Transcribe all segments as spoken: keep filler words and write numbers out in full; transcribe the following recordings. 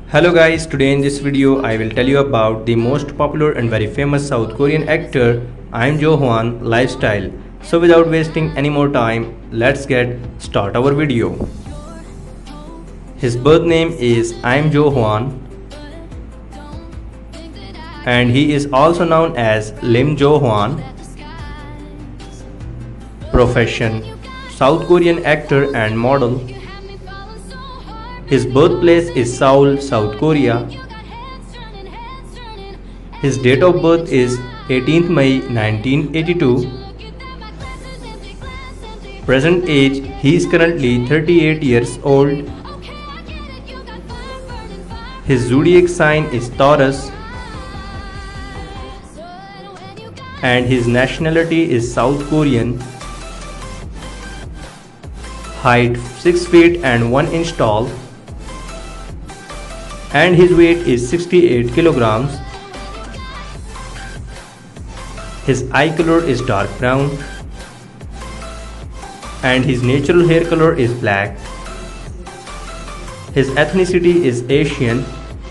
Hello guys, today in this video I will tell you about the most popular and very famous South Korean actor Im Jo Hwan lifestyle. So without wasting any more time, let's get start our video. His birth name is Im Jo Hwan and he is also known as Lim Jo Hwan. Profession: South Korean actor and model. His birthplace is Seoul, South Korea. His date of birth is eighteenth May nineteen eighty-two. Present age: he is currently thirty-eight years old. His zodiac sign is Taurus. And his nationality is South Korean. Height: six feet and one inch tall. And his weight is sixty-eight kilograms. His eye color is dark brown and his natural hair color is black. His ethnicity is Asian.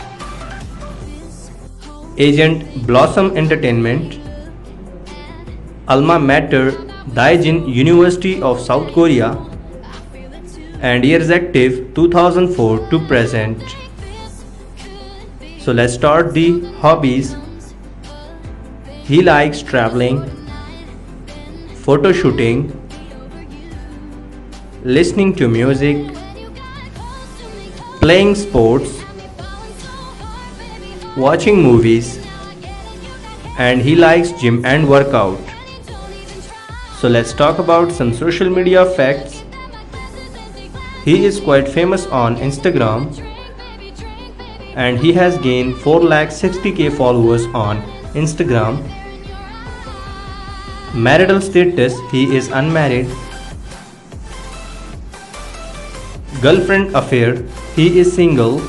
Agent: Blossom Entertainment. Alma mater: Daejeon University of South Korea. And years active two thousand four to present. So let's start the hobbies. He likes traveling, photo shooting, listening to music, playing sports, watching movies, and he likes gym and workout. So let's talk about some social media facts. He is quite famous on Instagram and he has gained four lakh sixty K followers on Instagram. Marital status: he is unmarried. Girlfriend affair: he is single.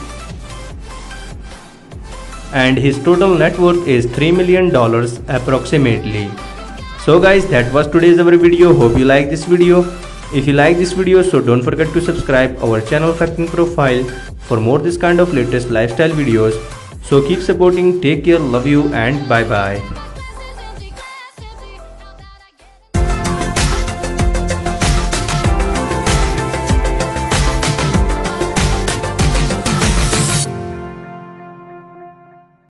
And his total net worth is three million dollars approximately. So guys, that was today's our video. Hope you like this video. If you like this video, so don't forget to subscribe our channel Fact and Profile for more this kind of latest lifestyle videos. So keep supporting, take care, love you and bye bye.